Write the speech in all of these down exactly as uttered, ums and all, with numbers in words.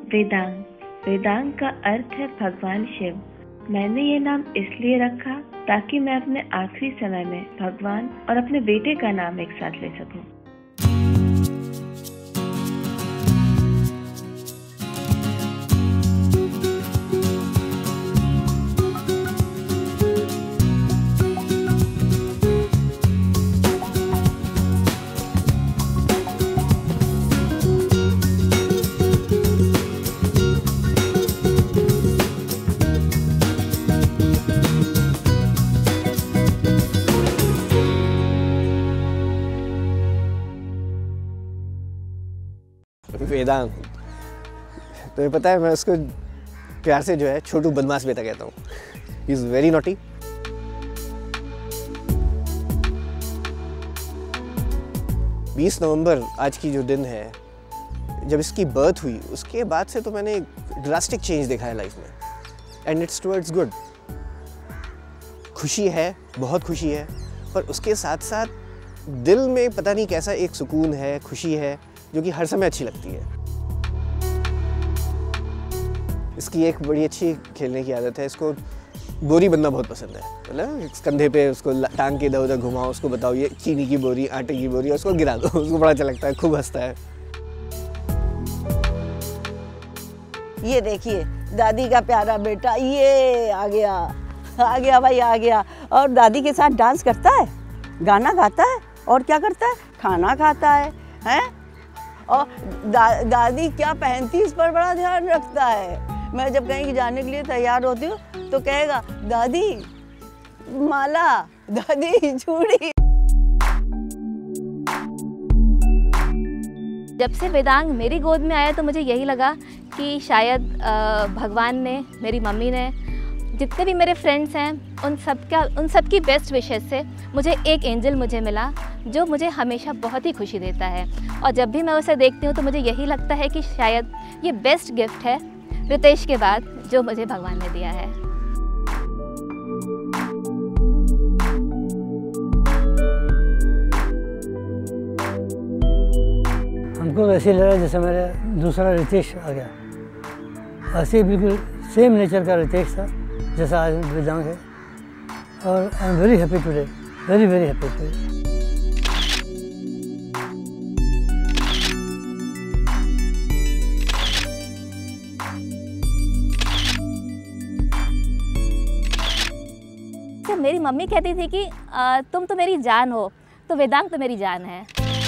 वेदांग। वेदांग का अर्थ है भगवान शिव। मैंने ये नाम इसलिए रखा ताकि मैं अपने आखिरी समय में भगवान और अपने बेटे का नाम एक साथ ले सकूं। वेदांग, तुम्हें पता है मैं उसको प्यार से जो है छोटू बदमाश बेटा कहता हूँ। He is very naughty. बीस नवंबर आज की जो दिन है, जब इसकी बर्थ हुई उसके बाद से तो मैंने ड्रास्टिक चेंज देखा है लाइफ में, एंड इट्स टुवर्ड्स गुड। खुशी है, बहुत खुशी है, पर उसके साथ साथ दिल में पता नहीं कैसा एक सुकून है, खुशी है जो कि हर समय अच्छी लगती है। इसकी एक बड़ी अच्छी खेलने की आदत है, इसको बोरी बनना बहुत पसंद है। मतलब कंधे पे उसको टांग के इधर उधर घुमाओ, उसको बताओ ये चीनी की बोरी, आटे की बोरी, उसको गिरा दो, उसको बड़ा अच्छा लगता है, खूब हंसता है। ये देखिए दादी का प्यारा बेटा, ये आ गया आ गया भाई आ गया। और दादी के साथ डांस करता है, गाना गाता है, और क्या करता है, खाना खाता है, हैं? और दा, दादी क्या पहनती इस पर बड़ा ध्यान रखता है। मैं जब कहीं जाने के लिए तैयार होती हूँ तो कहेगा दादी माला, दादी चूड़ी। जब से वेदांग मेरी गोद में आया तो मुझे यही लगा कि शायद भगवान ने, मेरी मम्मी ने, जितने भी मेरे फ्रेंड्स हैं उन सब का उन सब की बेस्ट विशेस से मुझे एक एंजल मुझे मिला जो मुझे हमेशा बहुत ही खुशी देता है। और जब भी मैं उसे देखती हूँ तो मुझे यही लगता है कि शायद ये बेस्ट गिफ्ट है रितेश के बाद जो मुझे भगवान ने दिया है। हमको ऐसे लगा जैसे मेरा दूसरा रितेश आ गया, ऐसे बिल्कुल सेम नेचर का रितेश था जैसा आज वेदांग है। और I am very happy today, very very happy today. मेरी मम्मी कहती थी कि आ, तुम तो मेरी जान हो, तो वेदांग तो मेरी जान है।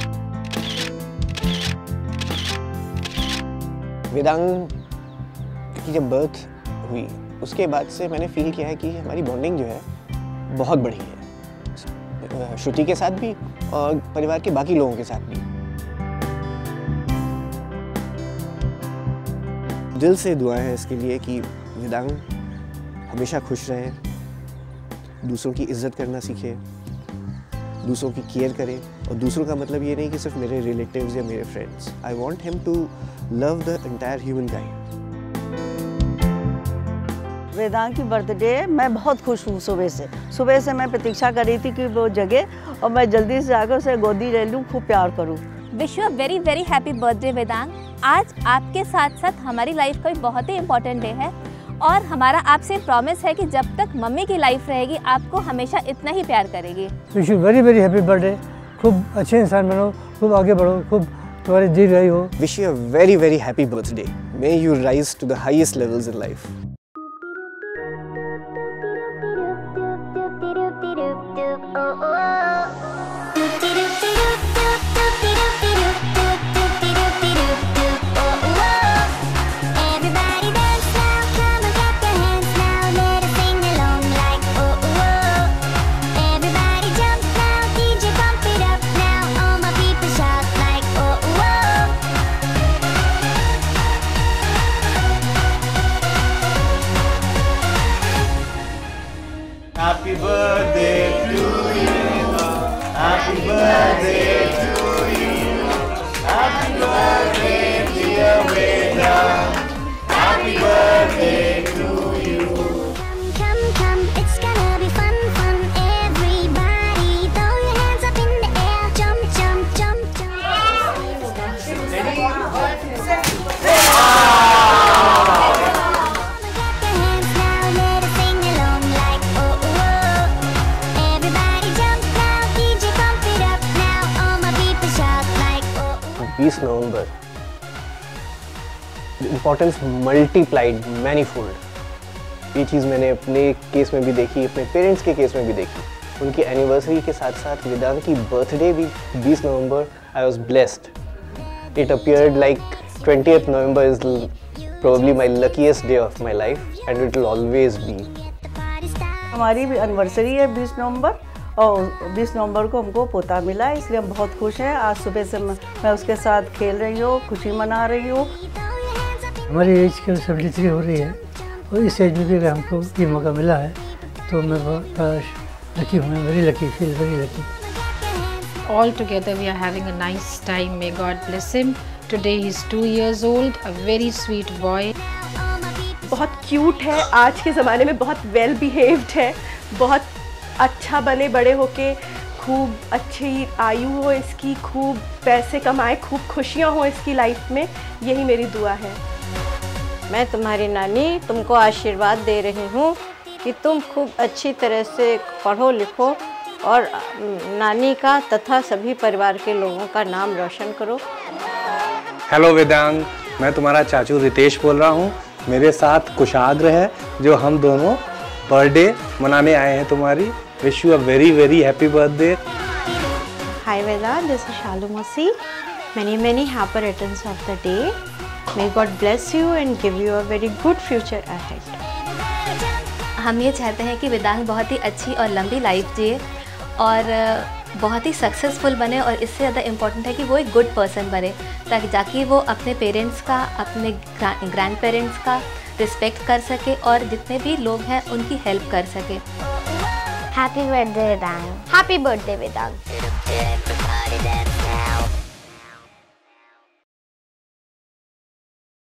वेदांग की जब बर्थ हुई उसके बाद से मैंने फील किया है कि हमारी बॉन्डिंग जो है बहुत बढ़ी है, श्रुति के साथ भी और परिवार के बाकी लोगों के साथ भी। दिल से दुआएं हैं इसके लिए कि वेदांग हमेशा खुश रहे, दूसरों की इज्जत करना सीखे, दूसरों की केयर करे। और दूसरों का मतलब ये नहीं कि सिर्फ मेरे रिलेटिव्स या मेरे friends. I want him to love the entire humankind. Vedang की बर्थडे मैं बहुत खुश हूँ। सुबह से सुबह से मैं प्रतीक्षा कर रही थी कि वो जगे और मैं जल्दी से आकर उसे गोदी ले लूँ, खूब प्यार करूँ। Wish you a very very happy birthday Vedang. आज आपके साथ साथ हमारी लाइफ का भी बहुत ही इम्पोर्टेंट डे है और हमारा आपसे प्रॉमिस है कि जब तक मम्मी की लाइफ रहेगी आपको हमेशा इतना ही प्यार करेगी। Wish you very very happy birthday. खूब अच्छे इंसान बनो, खूब आगे बढ़ो, खूब तुम्हारी दीर्घायु हो। Wish you a very very happy birthday. May you rise to the highest levels in life. बीस नवंबर, इम्पोर्टेंस मल्टीप्लाइड मैनीफोल्ड। ये चीज़ मैंने अपने केस में भी देखी, अपने पेरेंट्स के केस में भी देखी। उनकी एनिवर्सरी के साथ साथ वेदांग की बर्थडे भी बीस नवंबर। I was blessed. It appeared like twentieth November is probably my luckiest day of my life and it will always be. हमारी भी एनिवर्सरी है बीस नवंबर और बीस नवंबर को हमको पोता मिला है, इसलिए हम बहुत खुश हैं। आज सुबह से मैं उसके साथ खेल रही हूँ, खुशी मना रही हूँ। हमारी एज के सेवेंटी थ्री हो रही है और इस एज में भी अगर हमको ये मौका मिला है तो मैं बहुत लकी हूँ, very lucky, feel very lucky. All together we are having a nice time. May God bless him. Today he's two years old, a very sweet boy. बहुत क्यूट है, आज के ज़माने में बहुत वेल बिहेव्ड है, बहुत अच्छा बने बड़े होके, खूब अच्छी आयु हो इसकी, खूब पैसे कमाए, खूब खुशियाँ हो इसकी लाइफ में, यही मेरी दुआ है। मैं तुम्हारी नानी तुमको आशीर्वाद दे रही हूँ कि तुम खूब अच्छी तरह से पढ़ो लिखो और नानी का तथा सभी परिवार के लोगों का नाम रोशन करो। हेलो वेदांग, मैं तुम्हारा चाचू रितेश बोल रहा हूँ। मेरे साथ कुशाग्र है जो हम दोनों बर्थडे मनाने आए हैं तुम्हारी। Wish you a very very happy birthday. Hi Veda, this is Shalu Masih. Many many happy returns of the day. May God bless you and give you a very good future ahead. हम ये चाहते हैं कि वेदांग बहुत ही अच्छी और लंबी लाइफ जिए और बहुत ही सक्सेसफुल बने, और इससे ज़्यादा इम्पोर्टेंट है कि वो एक गुड पर्सन बने, ताकि जाके वो अपने पेरेंट्स का, अपने ग्रैंड पेरेंट्स का रिस्पेक्ट कर सके और जितने भी लोग हैं उनकी हेल्प कर सके। Happy birthday Vedang. Happy birthday Vedang.